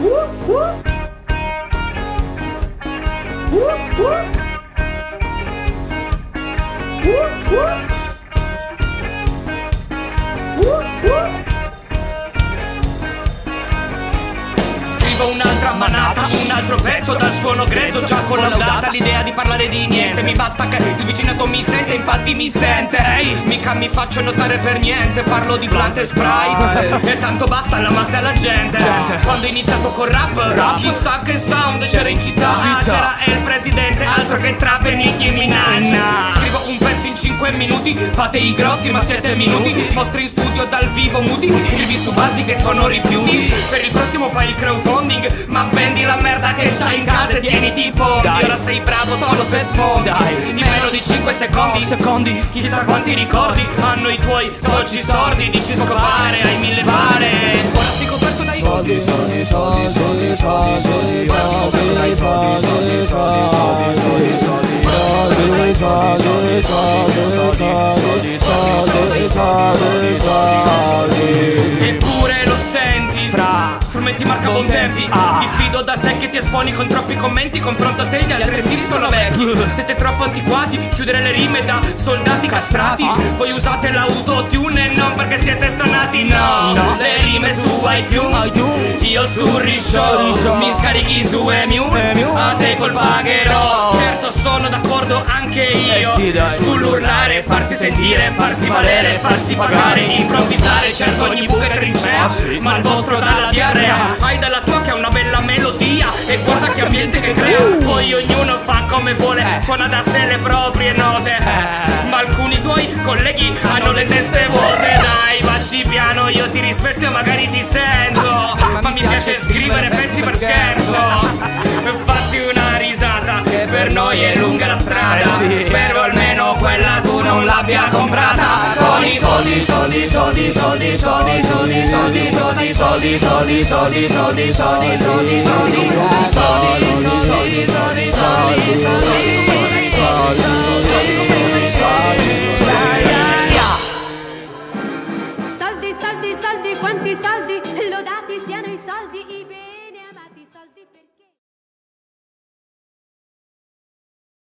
Scrivo un'altra manata, un altro pezzo dal suono grezzo già collaudata. L'idea di parlare di niente, mi basta che il vicinato mi sente, infatti mi sente. Ehi, mica mi faccio notare per niente, parlo di blunt e Sprite e tanto basta alla massa e alla gente. Quando ho iniziato con rap, chissà che sound c'era in città. C'era il presidente, altro che trap e Nicki Minaj. Scrivo un pezzo in 5 minuti, fate i grossi ma siete minuti. Mostri in studio dal vivo muti, scrivi su basi che sono rifiuti. Per il prossimo fai il crowdfunding, ma vendi la merda che c'hai in casa e tieniti i fondi. Ora sei bravo solo se sfondi in meno di 5 secondi. Chissà quanti ricordi hanno i tuoi soci sordi. Dici scopare, hai 1000 pare. Ora sei coperto dai soldi. Ora sei coperto dai soldi. Eppure lo senti, fra strumenti marca Bontempi. Diffido da te che ti esponi con troppi commenti. Confronto a te gli altri siti sono vecchi. Siete troppo antiquati, chiudere le rime da soldati castrati. Voi usate l'autotune e non perché siete stonati. No, le rime su iTunes, io su Rishow. Mi scarichi su Emule, a te col pagherò. Certo sono d'accordo anche io sull'urlare, farsi sentire, farsi valere, farsi pagare, improvvisare. Certo ogni buca è trincea, ma il vostro dalla diarrea. Hai dalla tua che ha una bella melodia e guarda che ambiente che crea. Poi ognuno fa come vuole, suona da sé le proprie note. Ma alcuni tuoi colleghi hanno le teste vuote. Dai, vacci piano, io ti rispetto e magari ti sento, ma mi piace scrivere pezzi per scherzo. Fatti una risata, per noi è lunga la strada. Spero almeno quella tu non l'abbia comprata. Con i soldi, soldi, soldi, soldi, soldi, soldi, soldi, soldi, soldi, soldi, soldi, soldi, soldi, soldi, soldi, soldi, soldi, soldi, soldi, quanti soldi, lodati siano i soldi, i bene amati soldi per